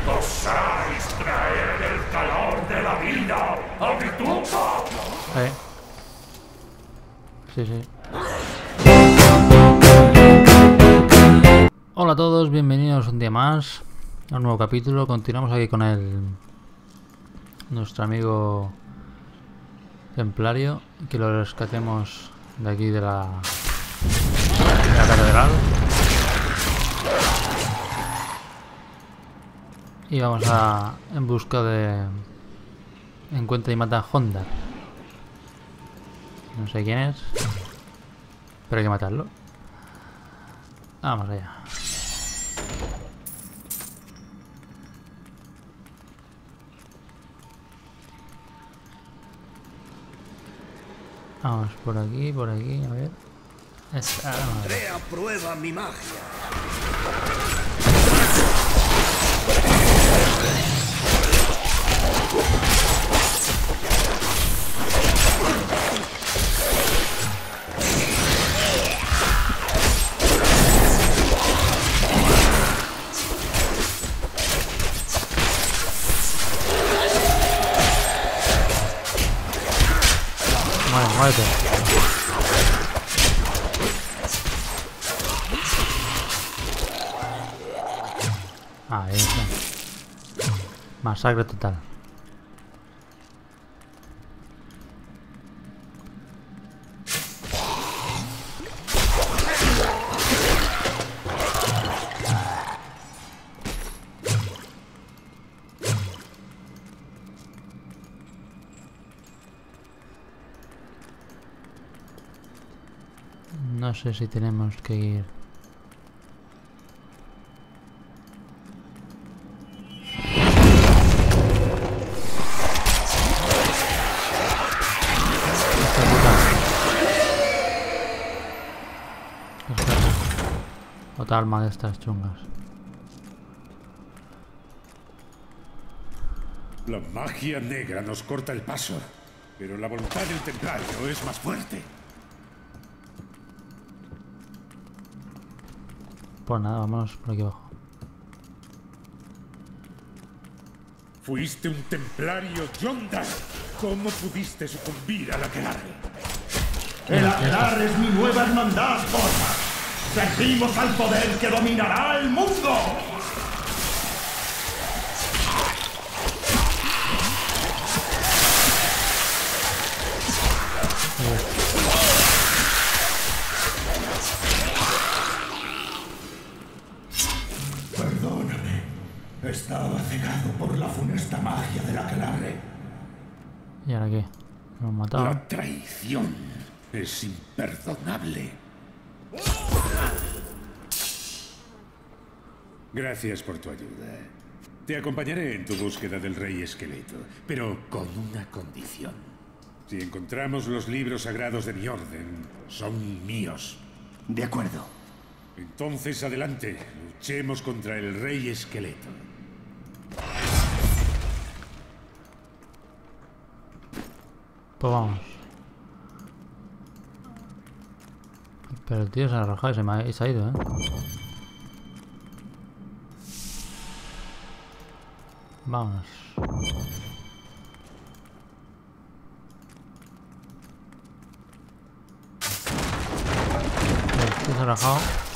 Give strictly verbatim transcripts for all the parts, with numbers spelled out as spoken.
¿Osáis traer el calor de la vida a mi tumba? Eh. Sí, sí. Hola a todos, bienvenidos un día más a un nuevo capítulo. Continuamos aquí con el nuestro amigo templario, que lo rescatemos de aquí de la, de la catedral. Y vamos a en busca de encuentra y mata a Honda. No sé quién es, pero hay que matarlo. Vamos allá. Vamos por aquí, por aquí, a ver. Esta, Pondré a prueba mi magia. Muere, muérete. Ahí está. Masacre total. No sé si tenemos que ir. Otra arma de estas chungas. La magia negra nos corta el paso, pero la voluntad del templario es más fuerte. Pues nada, vámonos por aquí abajo. Fuiste un templario, Yondar. ¿Cómo pudiste sucumbir a la aquelarre? El aquelarre es mi nueva hermandad, Borja. Servimos al poder que dominará el mundo. Perdóname. Estaba cegado por la funesta magia del aquelarre. ¿Y ahora qué? ¿Lo hemos matado? La traición es imperdonable. Gracias por tu ayuda. Te acompañaré en tu búsqueda del Rey Esqueleto, pero con una condición. Si encontramos los libros sagrados de mi orden, son míos. De acuerdo. Entonces adelante, luchemos contra el Rey Esqueleto. Pues vamos. Pero el tío se ha arrojado y se, me ha, y se ha ido, ¿eh? Vamos. El tío se ha arrojado.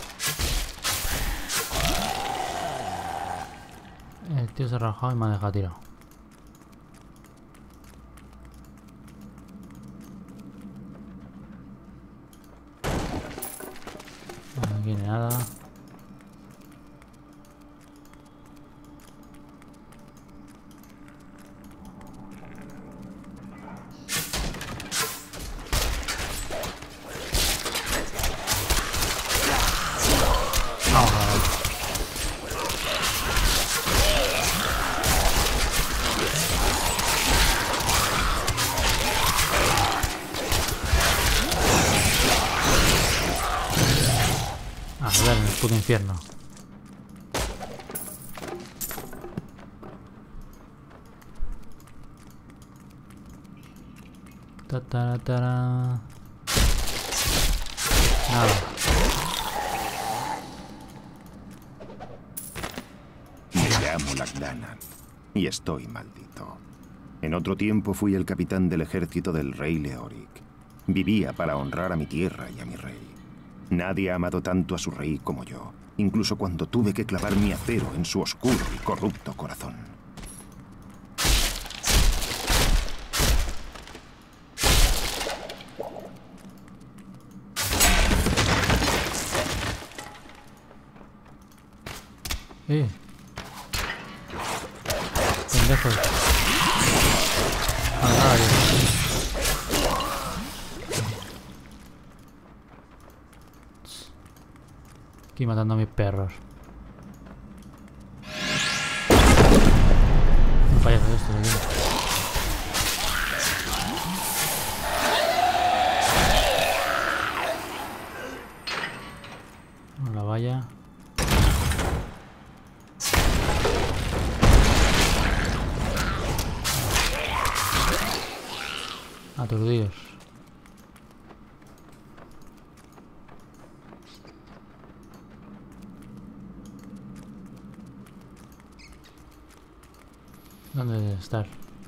El tío se ha arrojado y me ha dejado tirado. No tiene nada. Vamos a ver. A ver, en el puto infierno. Ta -ta -ta -ta. Nada. llamo Lagdana y estoy maldito. En otro tiempo fui el capitán del ejército del rey Leoric. Vivía para honrar a mi tierra y a mi rey. Nadie ha amado tanto a su rey como yo, incluso cuando tuve que clavar mi acero en su oscuro y corrupto corazón. Eh. Pendejos. Ah, aquí matando a mis perros. Un payaso de estos aquí. La valla. Aturdidos. ¿Dónde debe estar?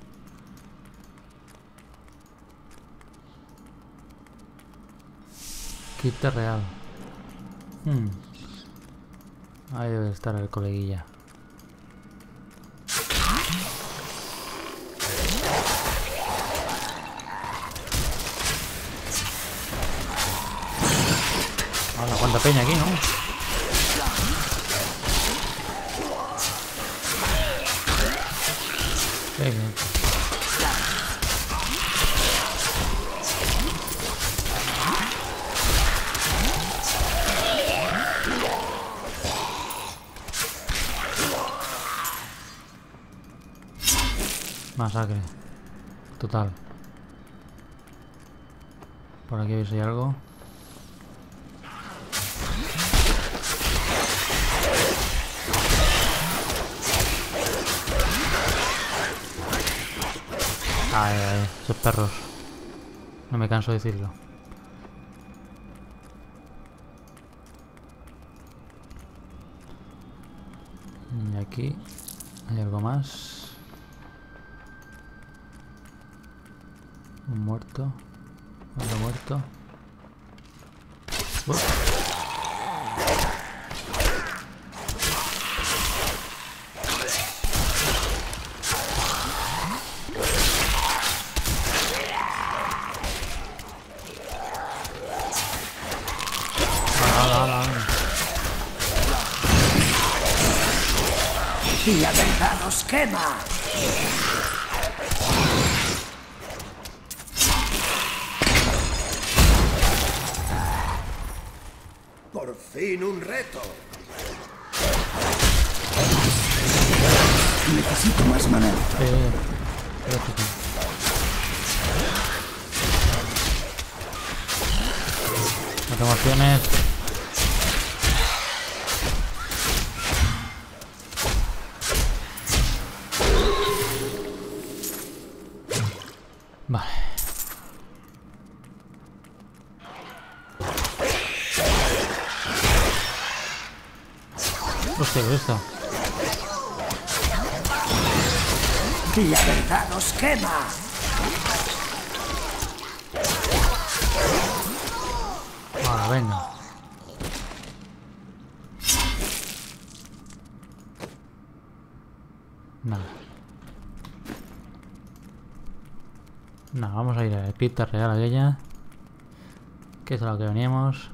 Kit real. Hmm. Ahí debe estar el coleguilla. Hola, cuánta peña aquí, ¿no? Sí, sí. Masacre. Total. Por aquí veis hay algo. Ay, ay, esos perros. No me canso de decirlo. Y aquí hay algo más. Un muerto. Otro muerto. Uh. Y la verdad os quema. Por fin un reto. Necesito más manera. Eh, gracias. No tengo opciones. Vale. Hostia, ¿qué es esto? La verdad os quema. Vale, venga. Nada. Nada, vamos a ir a la cripta real aquella. Que es a lo que veníamos.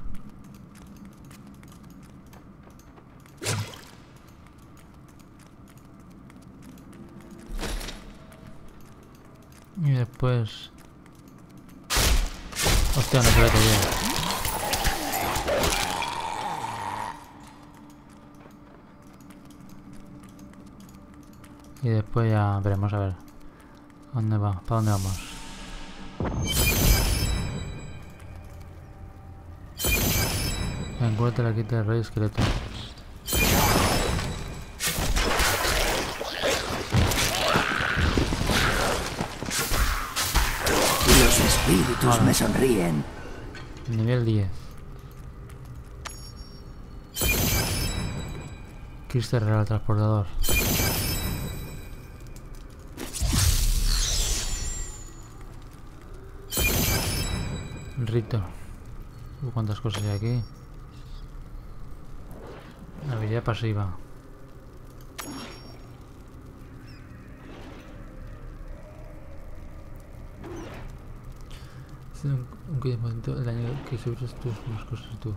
Y después... Hostia, no se ve todavía. Y después ya veremos a ver. ¿Dónde va? ¿Para dónde vamos? Encuentra la quita del rey esqueleto. Los espíritus Vale. me sonríen. Nivel diez. Cristo Real Transportador. Rito. Uh, cuántas cosas hay aquí. Habilidad pasiva. Un, un quince por ciento del año que subes tus más cosas tú.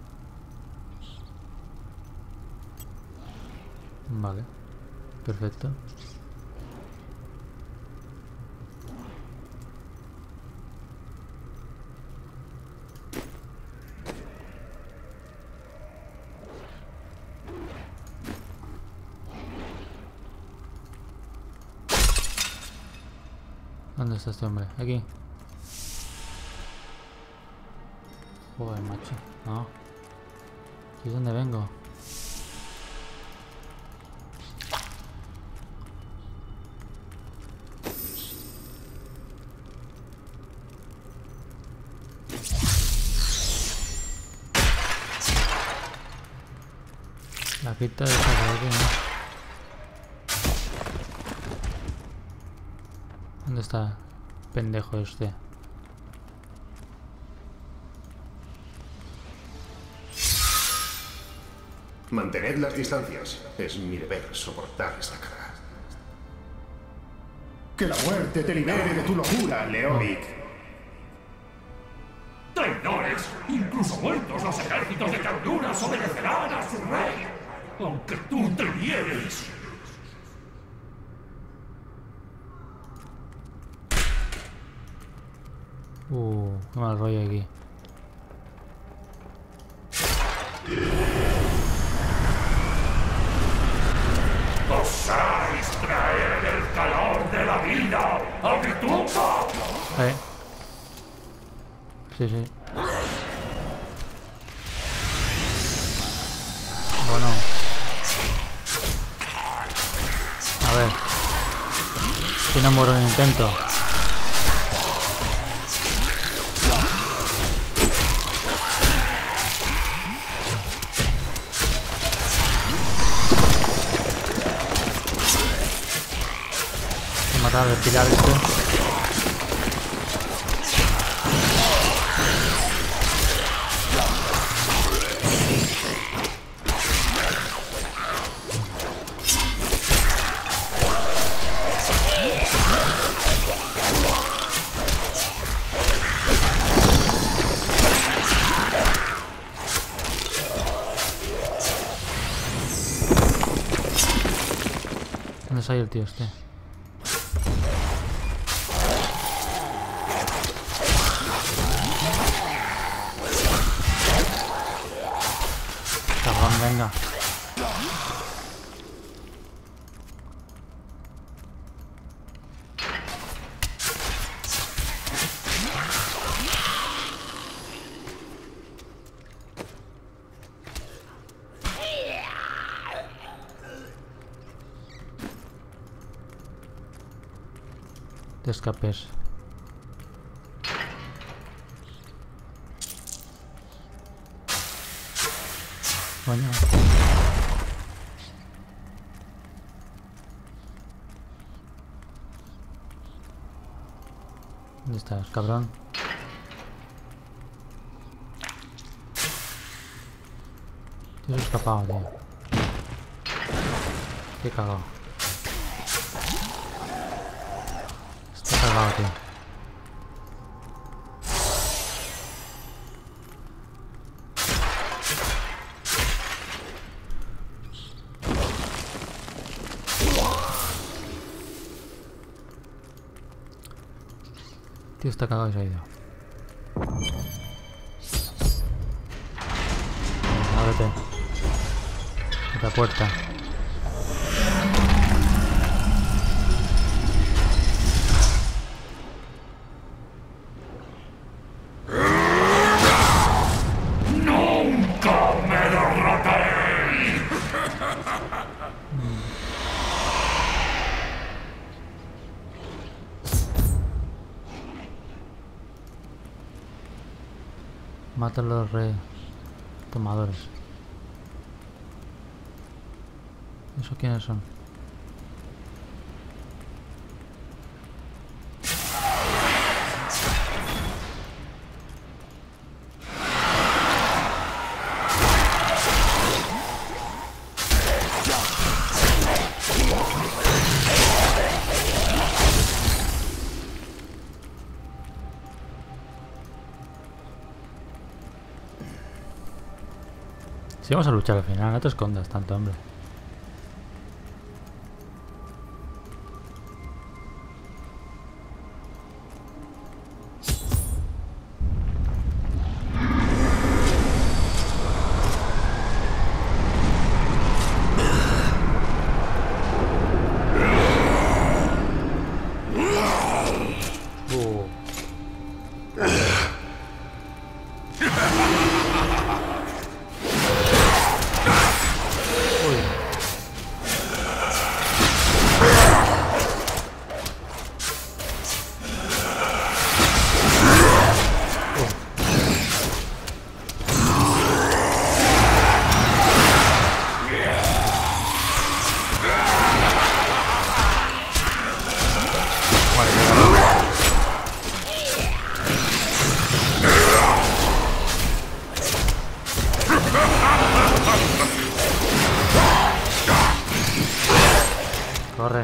Vale. Perfecto. ¿Dónde está este hombre? Aquí. Joder, macho. No. ¿Y dónde vengo? La quita de esta por aquí, ¿no? ¿Dónde está? Pendejo este. Mantened las distancias. Es mi deber soportar esta carga. Que la muerte te libere de tu locura, Leoric. ¡Traidores! Incluso muertos los ejércitos de Carduras obedecerán a su rey, aunque tú te niegues. Uh, qué mal rollo aquí. ¿Osáis traer el calor de la vida a mi tumba? Eh. Sí, sí. Bueno. A ver. Si no muero en el intento. Matar al pilar este. ¿Dónde sale el tío este? Venga. Te escapes. Coño. ¿Dónde estás, cabrón? Te has escapado, tío. Qué cagado. Está cagado, tío. Tío, está cagado y se ha ido. Ábrete. Otra puerta. ¡Nunca me derrotaré! Mata a los re tomadores. ¿Eso quiénes son? Si vamos a luchar al final, no te escondas tanto, hombre. Corre.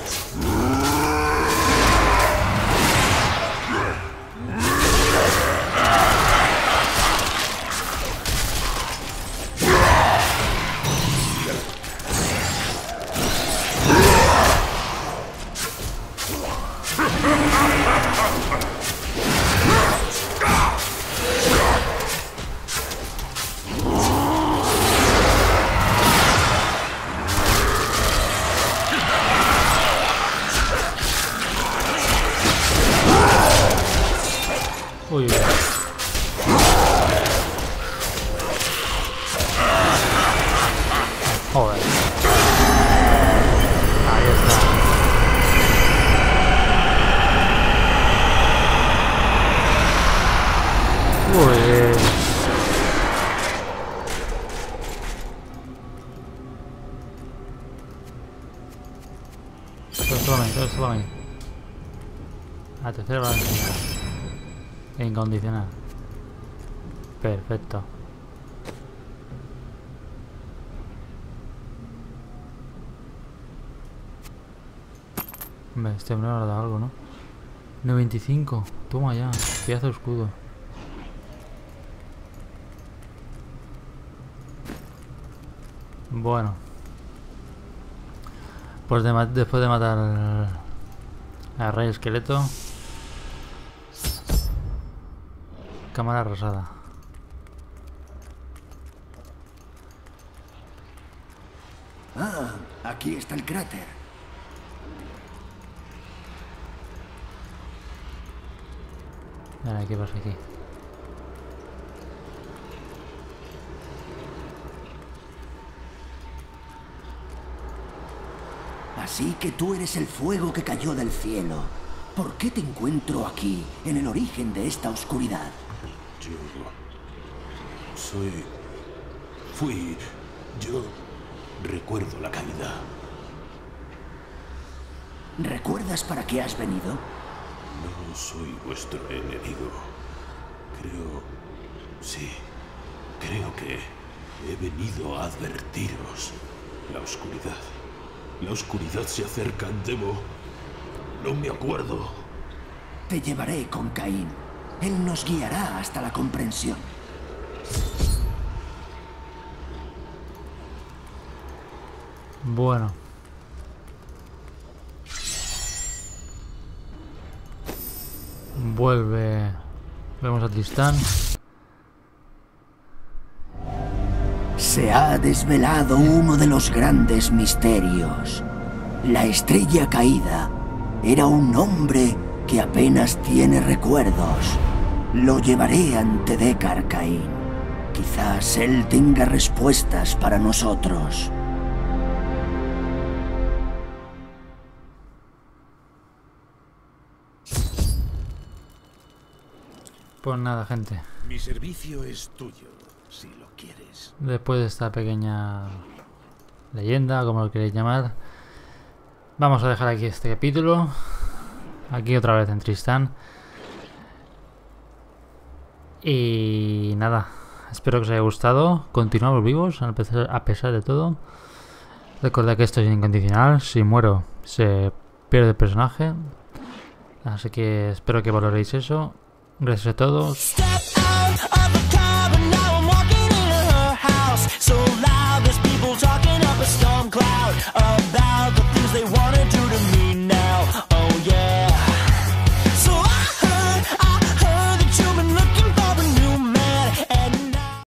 Uy, uy. Joder. Ahí está. Uy. Todo va bien, todo va bien. La tercera va bien. Incondicional. Perfecto. Hombre, este hombre me ha dado algo, ¿no? noventa y cinco. Toma ya. Pedazo de escudo. Bueno. Pues de después de matar al, al rey esqueleto. Cámara rosada. Ah, aquí está el cráter. Ahora, ¿qué pasa aquí? Así que tú eres el fuego que cayó del cielo. ¿Por qué te encuentro aquí, en el origen de esta oscuridad? Yo... soy... fui... yo... recuerdo la caída. ¿Recuerdas para qué has venido? No soy vuestro enemigo. Creo... sí. Creo que he venido a advertiros. La oscuridad. La oscuridad se acerca, Demo. No me acuerdo. Te llevaré con Caín. Él nos guiará hasta la comprensión. Bueno. Vuelve. Vemos a Tristán. Se ha desvelado uno de los grandes misterios. La estrella caída era un hombre que apenas tiene recuerdos. Lo llevaré ante Deckard Cain. Quizás él tenga respuestas para nosotros. Pues nada, gente. Mi servicio es tuyo, si lo quieres. Después de esta pequeña leyenda, como lo queréis llamar. Vamos a dejar aquí este capítulo. Aquí otra vez en Tristán. Y nada, espero que os haya gustado. Continuamos vivos a pesar, a pesar de todo. Recordad que esto es incondicional. Si muero, se pierde el personaje. Así que espero que valoréis eso. Gracias a todos. So loud, there's people talking up a storm cloud.